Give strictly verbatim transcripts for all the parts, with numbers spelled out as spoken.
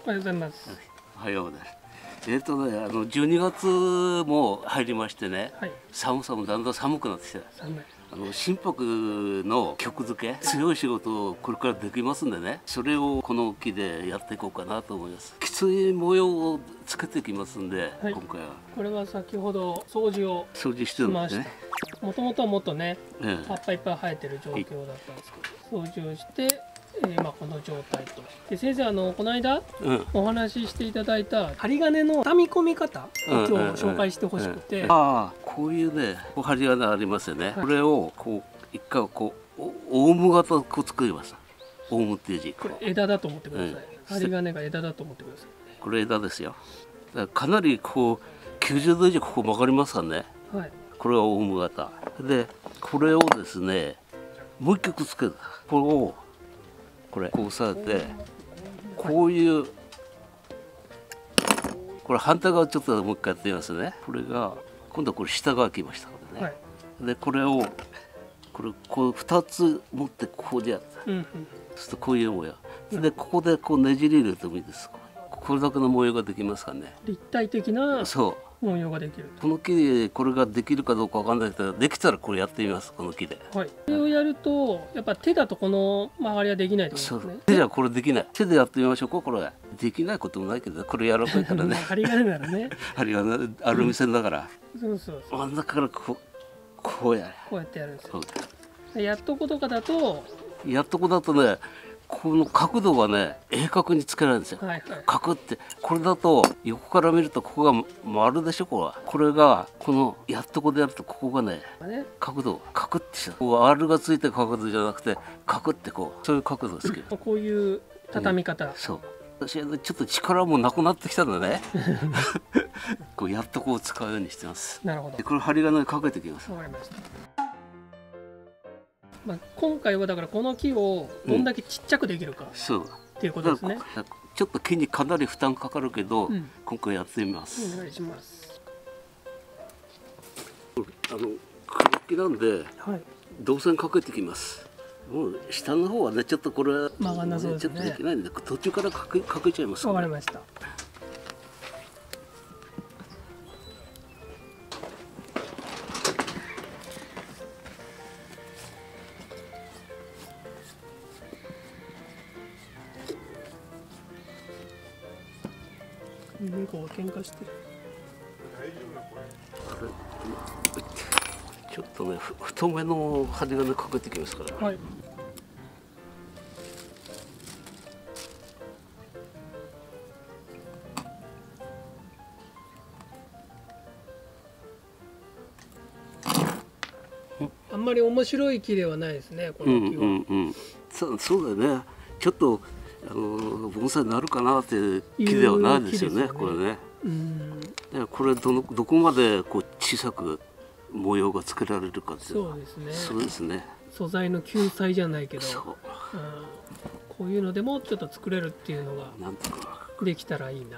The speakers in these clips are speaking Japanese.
おはようございます。 おはようございます。えっ、ー、とね、あのじゅうにがつも入りましてね、はい、寒さもだんだん寒くなってきて、あの心拍の曲付け、強い仕事をこれからできますんでね、それをこの木でやっていこうかなと思います。きつい模様をつけてきますんで、はい、今回はこれは先ほど掃除を掃除してるんですね。 もともとはもっとね、ええ、葉っぱいっぱい生えてる状況だったんですけど、掃除をして、えー、まあこの状態と。で先生、あのこの間、うん、お話ししていただいた針金の編み込み方を今日紹介してほしくて、うんうんうん、 ああ、こういうね、こう針金ありますよね、はい、これをこう一回こうオウム型をこう作ります。オウムっていう字、 これ枝だと思ってください、うん、針金が枝だと思ってください。 これ枝ですよ。だからかなりこうきゅうじゅうど以上ここ曲がりますからね、はい、これはオウム型で、これをですねもう一曲つける。これをこれこう押さえて、こういう、これ反対側ちょっともう一回やってみますね。これが今度はこれ下側来ましたからね、はい、でこれをこれこうふたつ持ってこうでやった、うんうん、そうするとこういう模様で、ここでこうねじり入れてもいいです。これだけの模様ができますからね。 立体的な模様ができる。 この木でこれができるかどうかわかんないけど、できたらこれやってみます。この木で、 はい、これをやるとやっぱ手だとこの周りはできないってことですね。 手じゃこれできない。手でやってみましょうか。これできないこともないけど、これやらないからね針金ならね針金アルミ線だから、 うん、そうそうそう、 真ん中からこうこうやる。 こうやってやるんですよ。やっとことかだとやっとこだとね、この角度がね鋭角につけられるんですよ、はいはい、角って。これだと横から見るとここが丸でしょ。これはこれがこのやっとこでやるとここがね角度カクってした、こう R がついてる角度じゃなくてカクってこう、そういう角度ですけどこういう畳み方、うん、 そう私はちょっと力もなくなってきたんだねこうやっとこう使うようにしてます。なるほど。でこれ針金でかけていきます。わかりました。 まあ、今回はだからこの木をどんだけちっちゃくできるか、うん、そうっていうことですね。 ちょっと木にかなり負担かかるけど、うん、今回やってみます。 お願いします。 あの黒木なんで、はい、銅線かけてきます。もう下の方はねちょっとこれ曲がんなそうですね。 ちょっとできないんで途中からかけかけちゃいます。 わかりました。猫が喧嘩してる。 ちょっとね太めの針金かけてきますから。はい。 あんまり面白い木ではないですね、この木は。うんうんうん、 そう、そうだよね。ちょっとあの盆栽になるかなって木ではないですよね、これね。うん、でこれどのどこまでこう小さく模様がつけられるかっていうのは。そうですね。そうですね。 素材の救済じゃないけど、そう、うん、こういうのでもちょっと作れるっていうのがなんとかできたらいいな。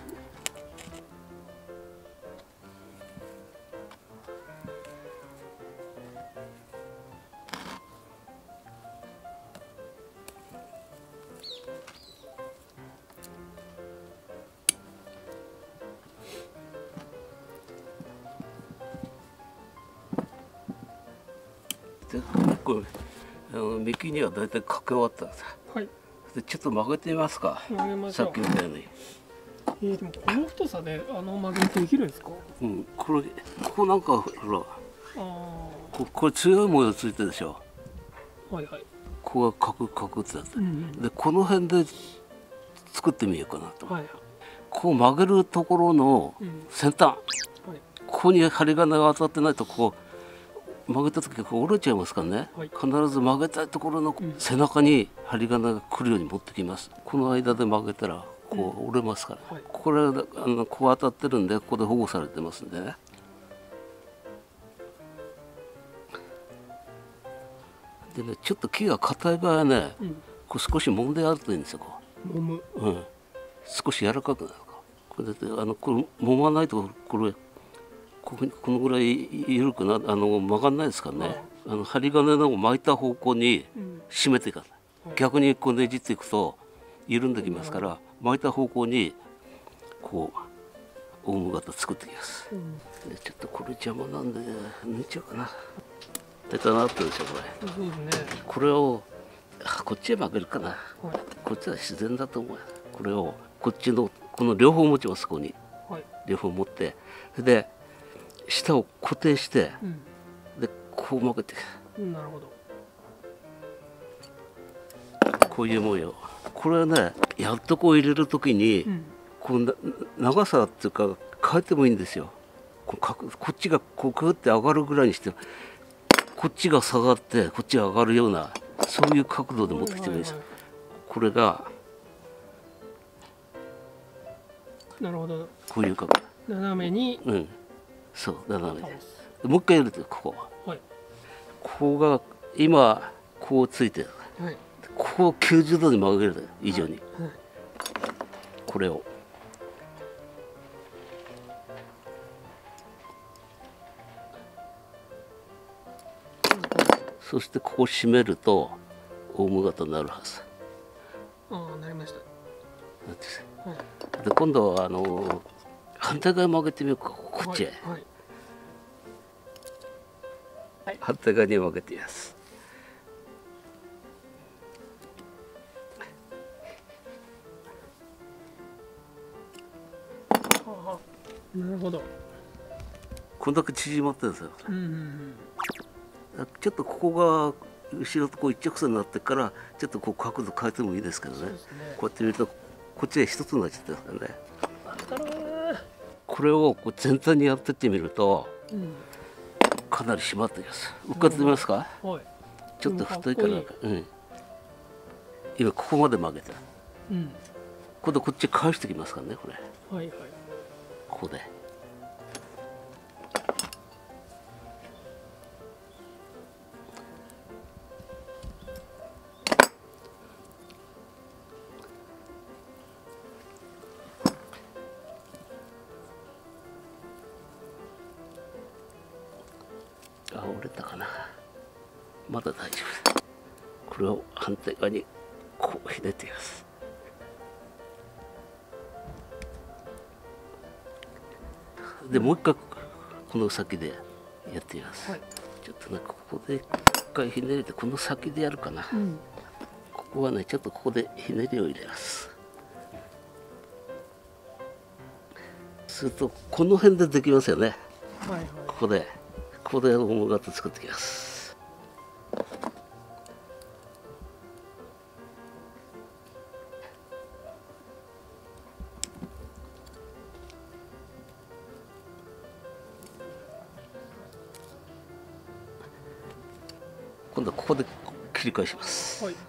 これあの幹にはだいたいかけ終わったさ、はい、でちょっと曲げてみますか。曲げましょう。さっきみたいに。 えー、でもこの太さであの曲げできるんですか。 うん、これここなんかほら、あここれ強い模様ついてるでしょ。はいはい。ここがカクカクってやつ、うんうん、でこの辺で作ってみようかなと。はい、こう曲げるところの先端、うん、はい、ここに針金が当たってないとこう曲げた時こう折れちゃいますからね、はい、必ず曲げたいところの背中に針金が来るように持ってきます。この間で曲げたらこう折れますから、うん、はい、これあのこう当たってるんでここで保護されてますんでね。でねちょっと木が硬い場合はね、うん、こう少し揉んであるといいんですよ。こう揉む、うん、少し柔らかくなるか。これだってあのこれ揉まないとこれここにこのぐらい緩くなあの曲がんないですからね。あの針金の巻いた方向に締めていかない、うん、逆にこうねじっていくと緩んできますから、巻いた方向にこうオウム型作ってきます、うん、でちょっとこれ邪魔なんで抜いちゃうかな。出たなってるでしょこれ。そうですね。これをこっちへ曲げるかな、はい、こっちは自然だと思う。これをこっちのこの両方持ちます。ここに、はい、両方持って、で下を固定して、うん、でこう曲げて、うん、なるほど。こういう模様。これはね、やっとこう入れるときに、うん、こう長さっていうか変えてもいいんですよ。こっちがこうグーって上がるぐらいにして、こっちが下がってこっちが上がるような、そういう角度で持ってきてもいいです。これがなるほど。 こういう角度。 斜めに。うん。 そう斜めで。もう一回やるとここ。はい。ここが今こうついてる。はい。ここをきゅうじゅうどに曲げる以上に、はいはい、これをそしてここ締めるとオウム型になるはず。 ああ、なりました。 はい、で今度はあの反対側曲げてみようか。こっちへ、はいはい、反対側に曲げてみます。 なるほど。 こんだけ縮まってるんですよ。うんうんうん、ちょっとここが後ろとこう一直線になってからちょっとこう角度変えてもいいですけど ね, ねこうやって見るとこっちで一つになっちゃってますからね。これをこう全体にやってってみると、うん、かなり締まってきます。うっかってみますか、はい、ちょっと太いから、うん、今ここまで曲げた、うん、今度こっち返してきますからねこれ。はいはい、ここであ、折れたかな。まだ大丈夫。これを反対側にこうひねっています。でもう一回この先でやってみます、はい、ちょっとねここで一回ひねりでこの先でやるかな、うん、ここはねちょっとここでひねりを入れます。するとこの辺でできますよね、はいはい、ここでここでオウム型作ってきます。今度はここで切り返します、はい、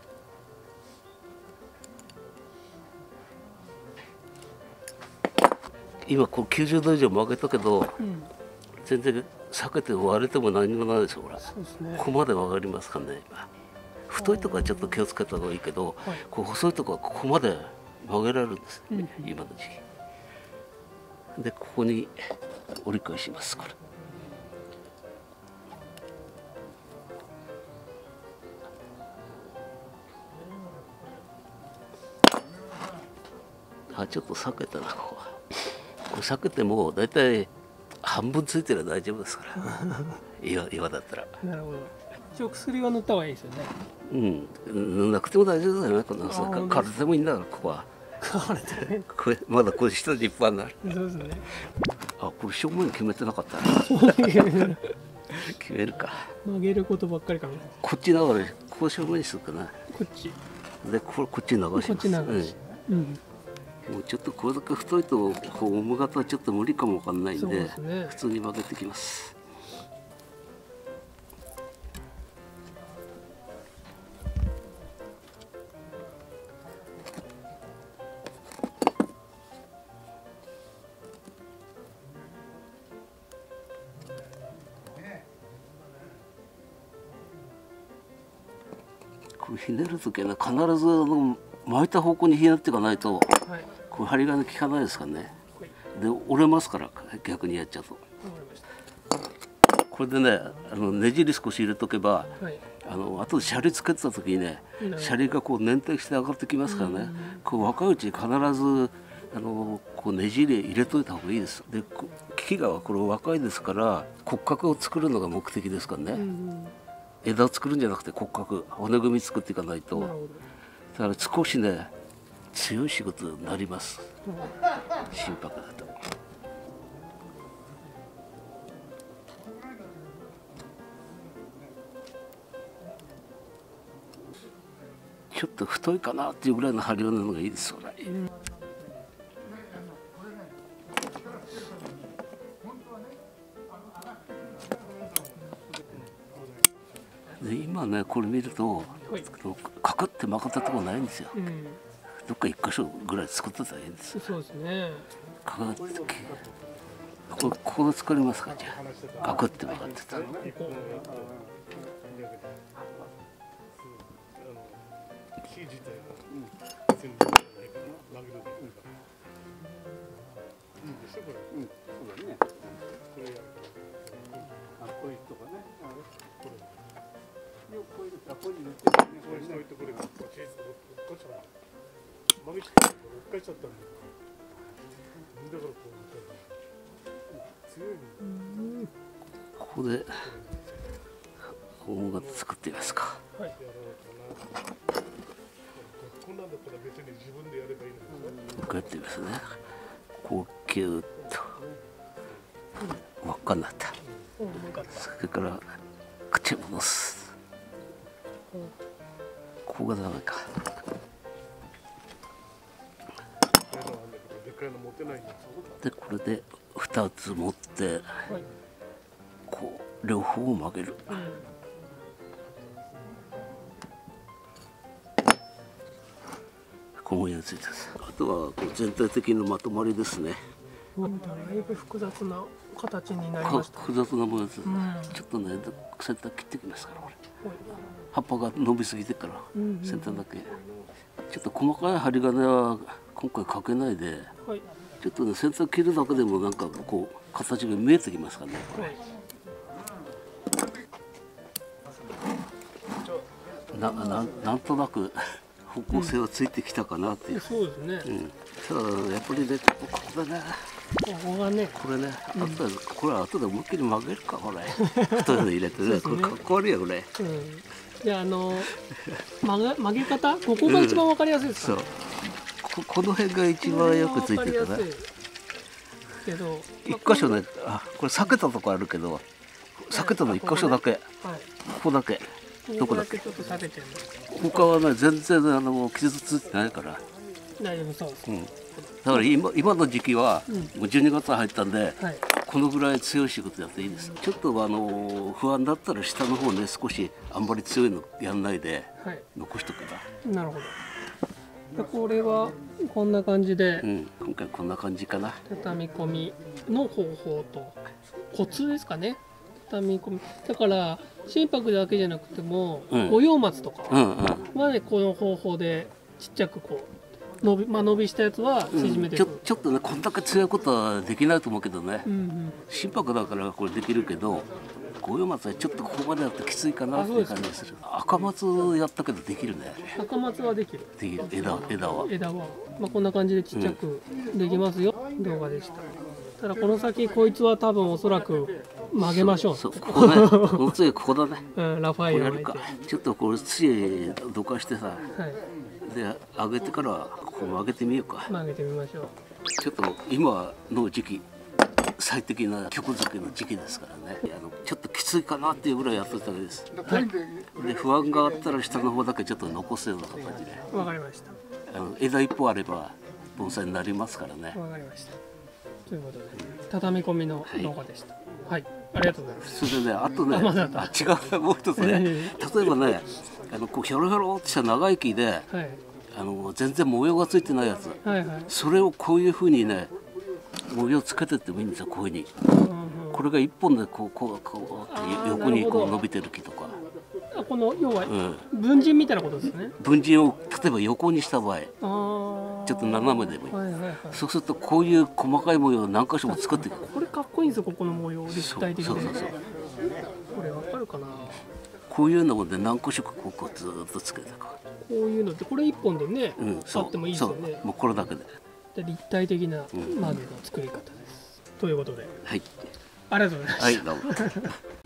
今こうきゅうじゅうど以上曲げたけど、うん、全然避けて割れても何もないですよ。ほら、そうですね、ここまで曲がりますからね。今太いとこはちょっと気をつけた方がいいけど、はい、こう細いとこはここまで曲げられるんです、ね、うん、今の時期でここに折り返します。これあ、ちょっと避けたな。ここはこれ避けてもだいたい半分ついてれば大丈夫ですから岩, 岩だったら。なるほど。 一応薬は塗った方がいいですよね。 うん、塗らなくても大丈夫だよね。この枯れてもいいんだからここは。枯れてね。これまだこれ下にいっぱいになる。そうですね。あ、これ正面決めてなかった。決めるか。 曲げることばっかりかな。 こっち流れ、こう正面にするかな。 こっち。 で、これこっち流します。こっち流し。うん。うんもうちょっとこれだけ太いとこうオウム型はちょっと無理かもわかんないん で, で、ね、普通に曲げてきます。これひねるときはね必ずあの巻いた方向にひねっていかないと、はい、これ針金効かないですからね。で折れますから逆にやっちゃうと。これでねあのねじり少し入れとけば、はい、 あの後でシャリつけてた時にね、シャリがこう粘着して上がってきますからね、こう若いうちに必ずあのこうねじり入れといた方がいいです。で木がこれ若いですから骨格を作るのが目的ですからね、うんうん、枝を作るんじゃなくて骨格骨組み作っていかないと、だから少しね強い仕事になります、うん、心拍だと。ちょっと太いかなっていうぐらいの針金の方がいいですよね、うんで今ねこれ見るとカクって曲がったところないんですよ、うん、どっか一箇所ぐらい作ってたらいいんですよ。 そうですね。 カクってこれここで作りますか。じゃあカクって曲がってた。ここで音楽作ってみますか。はい、こうやってみますね。こうキューッと輪っかになった。それから口を戻す。ここがダメか。でこれでふたつ持って、こう両方を曲げる。こういうついてます。あとはこう全体的なまとまりですね。 だいぶ複雑な形になりました。 複雑なものです、うん、ちょっとね先端切ってきますからこれ。葉っぱが伸びすぎてから先端だけ、ちょっと細かい針金は今回かけないで、はい、ちょっとね先端切るだけでもなんかこう形が見えてきますからねこれ、はい、な, な, なんとなく方向性はついてきたかなっていう、 うん、そうですね、 うん、ただやっぱりねここだねここがねこれね、うん、あとでこれ後で思いっきり曲げるかこれ太いの入れてねねこれかっこ悪いよこれ、うん、 じゃああの曲げ曲げ方ここが一番わかりやすいですか、ね、 うん、そう こ, この辺が一番よくついてるかなけど一箇所ね、あこれ避けたとこあるけど避けたの一箇所だけ、はい、ここだけどこだっけ他はね全然あの傷ついてないから大丈夫そうです、うん、 だから 今, 今の時期はもうじゅうにがつ入ったんで、うんはい、このぐらい強い仕事やっていいです。ちょっとあの不安だったら下の方ね少しあんまり強いのやんないで残しとくから、 なるほど。これはこんな感じで、 うん、今回こんな感じかな。 畳み込みの方法とコツですかね。畳み込みだから心拍だけじゃなくても、うん、五葉松とかまでこの方法でちっちゃくこう伸び、まあ、伸びしたやつは縮めていく、 うん、ちょ, ちょっとねこんだけ強いことはできないと思うけどね、うんうん、心拍だからこれできるけど五葉松はちょっとここまでやってきついかなっていう感じがする。赤松やったけどできるね。 赤松はできる。 できる 枝, 枝は枝は、まあ、こんな感じでちっちゃくできますよ、うん、動画でした。ただこの先こいつは多分おそらく曲げましょう。 そうそうここねこの杖ここだね、 うん、ラファイアを巻いてちょっとこれ杖どかしてさ、はい、で上げてからここ曲げてみようか。 曲げてみましょう。 ちょっと今の時期最適な曲作りの時期ですからね、あのちょっときついかなっていうぐらいやってたわけです、はい、で不安があったら下の方だけちょっと残すような形で。 わかりました。 あの枝一本あれば盆栽になりますからね。 わかりました。ということで畳み込みの動画でした。はい、はい、ありがとうございます。 それでねあとね あ,、ま、あ違うもう一つね例えばねあのこうヒョロヒョロってした長い木で、はい、あの全然模様がついてないやつ、はいはい、それをこういうふうにね模様つけてってもいいんですよ。こういうふうに、うんうん、これが一本でこうこうこうって横にこう伸びてる木とか、 あこの要は文人みたいなことですね。 文人を例えば横にした場合あちょっと斜めでもいい、はいはいはい、そうするとこういう細かい模様を何箇所も作っていく。 これかっこいいんですよ。ここの模様立体的で。 そうそうそうそうこれわかるかな。 こういうので何個色ここずっとつけてこういうのってこれ一本でね、うん、あってもいいですよね。 もうこれだけでで立体的なマグの作り方です、うん、ということで、 はい、 ありがとうございました。 はい、どうも